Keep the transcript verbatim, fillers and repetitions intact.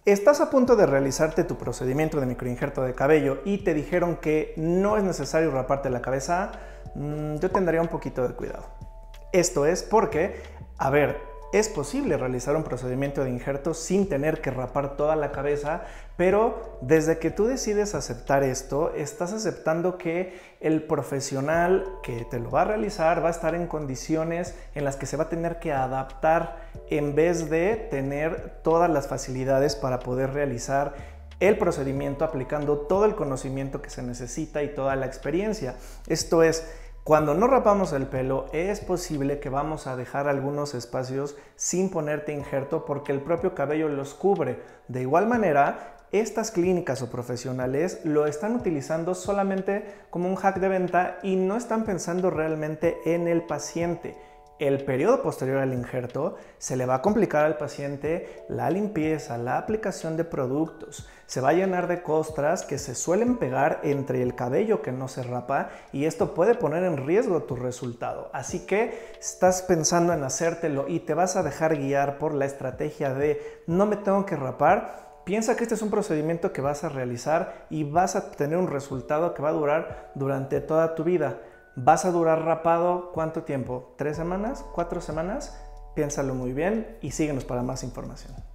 Estás a punto de realizarte tu procedimiento de microinjerto de cabello y te dijeron que no es necesario raparte la cabeza. Mmm, yo tendría un poquito de cuidado. Esto es porque, a ver, es posible realizar un procedimiento de injerto sin tener que rapar toda la cabeza, pero desde que tú decides aceptar esto, estás aceptando que el profesional que te lo va a realizar va a estar en condiciones en las que se va a tener que adaptar en vez de tener todas las facilidades para poder realizar el procedimiento aplicando todo el conocimiento que se necesita y toda la experiencia. Esto es, cuando no rapamos el pelo, es posible que vamos a dejar algunos espacios sin ponerte injerto porque el propio cabello los cubre. De igual manera, estas clínicas o profesionales lo están utilizando solamente como un hack de venta y no están pensando realmente en el paciente. El periodo posterior al injerto se le va a complicar al paciente la limpieza, la aplicación de productos, se va a llenar de costras que se suelen pegar entre el cabello que no se rapa y esto puede poner en riesgo tu resultado. Así que estás pensando en hacértelo y te vas a dejar guiar por la estrategia de no me tengo que rapar. Piensa que este es un procedimiento que vas a realizar y vas a tener un resultado que va a durar durante toda tu vida. ¿Vas a durar rapado cuánto tiempo? ¿Tres semanas? ¿Cuatro semanas? Piénsalo muy bien y síguenos para más información.